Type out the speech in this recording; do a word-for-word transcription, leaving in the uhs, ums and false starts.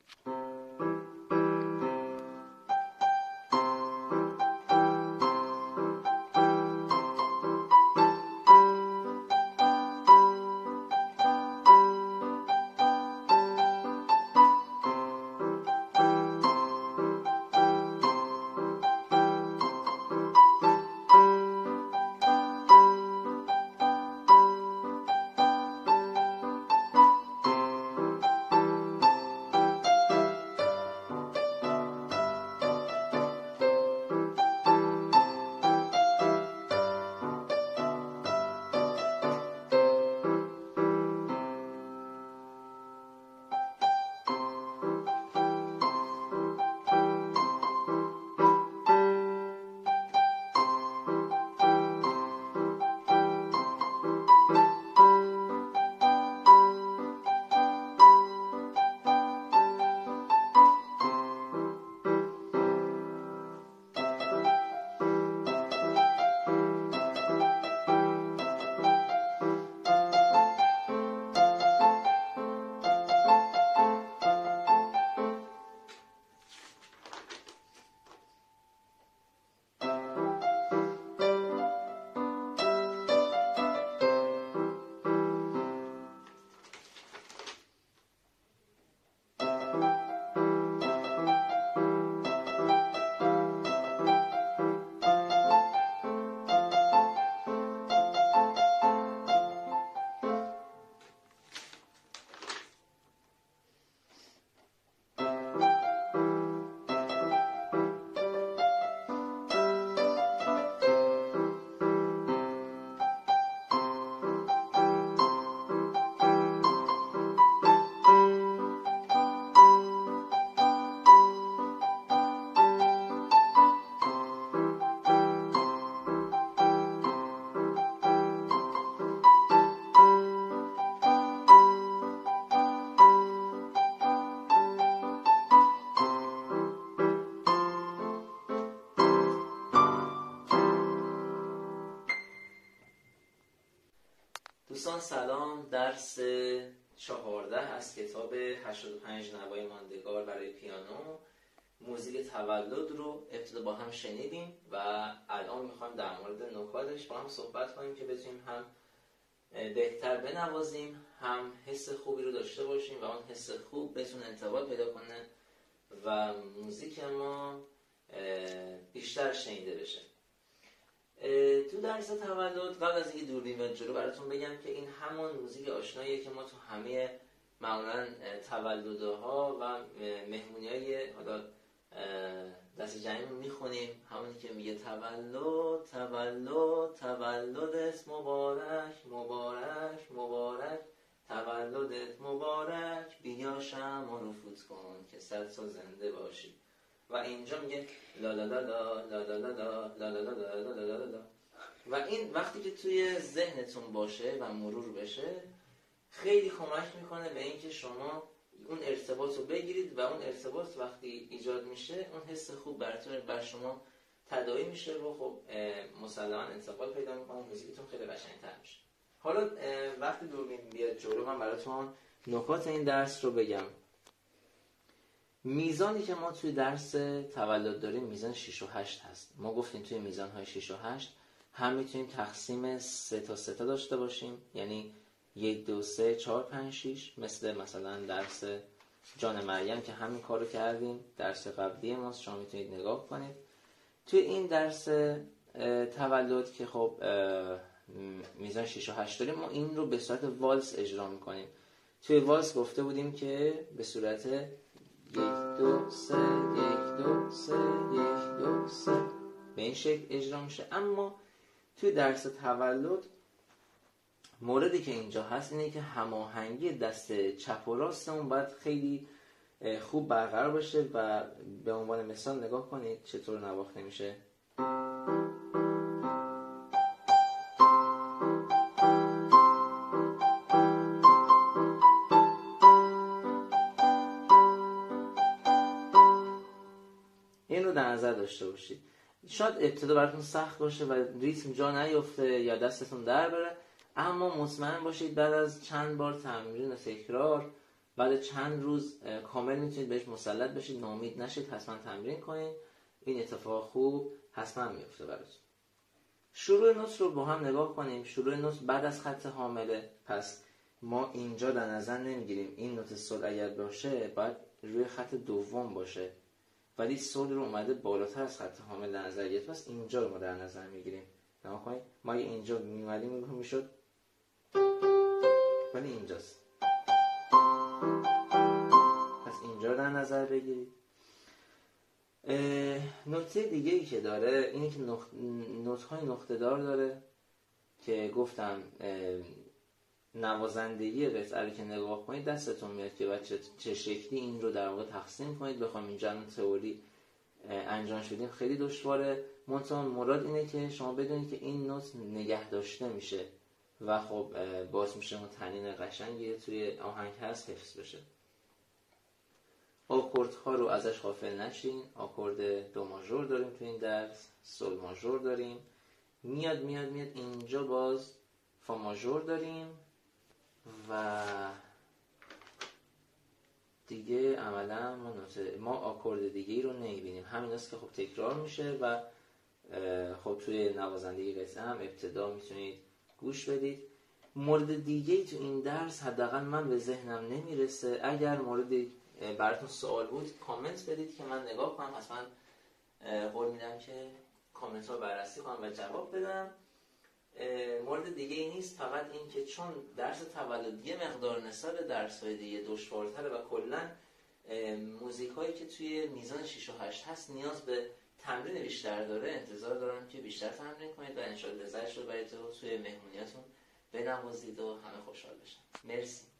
دوستان سلام. درس چهارده از کتاب هشتاد و پنج نوای ماندگار برای پیانو موزیک تولد رو ابتدا با هم شنیدیم و الان میخوایم در مورد نکاتش با هم صحبت کنیم که بتونیم هم بهتر بنوازیم، هم حس خوبی رو داشته باشیم و اون حس خوب بتونه انتقال پیدا کنه و موزیک ما بیشتر شنیده بشه. تو درس تولد قبل از اینکه دوربین بیاد جلو براتون بگم که این همون موزیک آشناییه که ما تو همه معمولا تولدها و مهمونی‌های حالا دست جمعی میخونیم، همونی که میگه تولد تولد تولدت مبارک مبارک مبارک تولدت مبارک، بیا شمع رو فوت کن که صد سال زنده باشی. و اینجا میگه لا لا لا لا لا لا لا لا لا لا لا لا لا لا. و این وقتی که توی ذهنتون باشه و مرور بشه خیلی کمک میکنه به اینکه شما اون ارتباط رو بگیرید و اون ارتباط وقتی ایجاد میشه اون حس خوب براتون بر شما تداعی میشه و خب مسلما انتقال پیدا میکنه، موزیکتون خیلی قشنگتر میشه. حالا وقتی دوربین بیاد جلو من براتون نکات این درس رو بگم. میزانی که ما توی درس تولد داریم میزان شش و هشت هست. ما گفتیم توی میزانهای شش و هشت هم میتونیم تقسیم سه تا سه تا داشته باشیم، یعنی یک دو سه چهار پنج شش، مثل مثلا درس جان مریم که همین کارو کردیم، درس قبلی ما شما میتونید نگاه کنید. توی این درس تولد که خب میزان شش و هشت داریم، ما این رو به صورت والس اجرا میکنیم. توی والس گفته بودیم که به صورت یک دو سه یک دو سه یک دو سه به این شکل اجرا میشه. اما توی درس تولد موردی که اینجا هست اینه که هماهنگی دست چپ و راستمون باید خیلی خوب برقرار باشه و به عنوان مثال نگاه کنید چطور نواخته میشه. این رو در نظر داشته باشید. شاید ابتدا براتون سخت باشه و ریتم جا نیفته یا دستتون در بره، اما مطمئن باشید بعد از چند بار تمرین و تکرار بعد چند روز کامل میتونید بهش مسلط بشید، ناامید نشید، حتما تمرین کنید. این اتفاق خوب حتما میفته براتون. شروع نوت رو با هم نگاه کنیم. شروع نوت بعد از خط حامله، پس ما اینجا در نظر نمیگیریم این نوت سل اگر باشه باید روی خط دوم باشه، ولی سل رو اومده بالاتر از خط حامل در نظر گرفت، پس اینجا رو ما در نظر میگیریم. نگاه کنید ما اینجا میمدیم میشد، ولی اینجاست. پس اینجا رو در نظر بگیرید. نکته دیگه ای که داره اینه که نخ... نوت های نقطه دار داره که گفتم نوازندگی قطعه رو که نگاه کنید دستتون میاد که بچه چه شکلی این رو در واقع تقسیم کنید. بخوام اینجا تئوری انجام شدیم خیلی دشواره، منتها مراد اینه که شما بدونید که این نوت نگه داشته میشه و خب باعث میشه اون تنین قشنگی توی آهنگ هست حفظ بشه. آکوردها رو ازش غافل نشین. آکورد دو ماژور داریم تو این درس، سل ماژور داریم، میاد میاد میاد اینجا باز فا ماژور داریم و دیگه عملا ما, ما آکورد دیگه رو نمیبینیم. همین است که خب تکرار میشه و خب توی نوازندگی قطعه هم ابتدا میتونید گوش بدید. مورد دیگه تو این درس حداقل من به ذهنم نمیرسه. اگر موردی براتون سوال بود کامنت بدید که من نگاه کنم، حتما قول میدم که کامنت ها بررسی کنم و جواب بدم. مورد دیگه ای نیست، فقط این که چون درس تولد یه مقدار نسبت درس های دیگه دشوارتره و کلا موزیک هایی که توی میزان شش و هشت هست نیاز به تمرین بیشتر داره، انتظار دارم که بیشتر تمرین کنید و انشاءالله لذتش رو برید و توی مهمونیاتون بنوازید و همه خوشحال بشن. مرسی.